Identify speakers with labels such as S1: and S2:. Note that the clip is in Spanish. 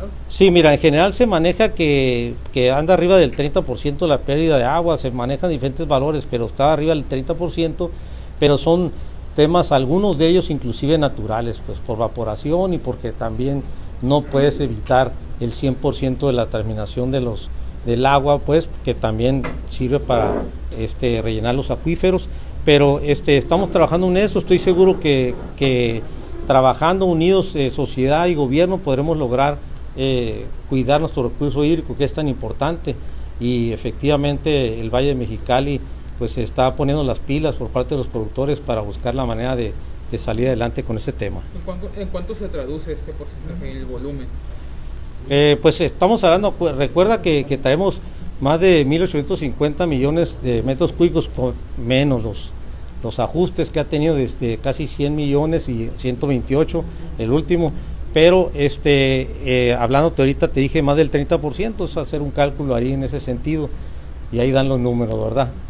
S1: menor?
S2: Sí, mira, en general se maneja que anda arriba del 30% la pérdida de agua, se manejan diferentes valores, pero está arriba del 30%, pero son temas, algunos de ellos inclusive naturales, pues por evaporación y porque también no puedes evitar el 100% de la terminación del agua, pues que también sirve para rellenar los acuíferos, pero estamos trabajando en eso. Estoy seguro que trabajando unidos, sociedad y gobierno, podremos lograr cuidar nuestro recurso hídrico, que es tan importante, y efectivamente el Valle de Mexicali pues se está poniendo las pilas por parte de los productores para buscar la manera de salir adelante con este tema.
S1: ¿En cuánto se traduce este porcentaje en el volumen?
S2: Pues estamos hablando, recuerda que traemos más de 1.850 millones de metros cúbicos, con menos los ajustes que ha tenido desde casi 100 millones y 128 el último, pero hablándote ahorita te dije más del 30%, es hacer un cálculo ahí en ese sentido y ahí dan los números, ¿verdad?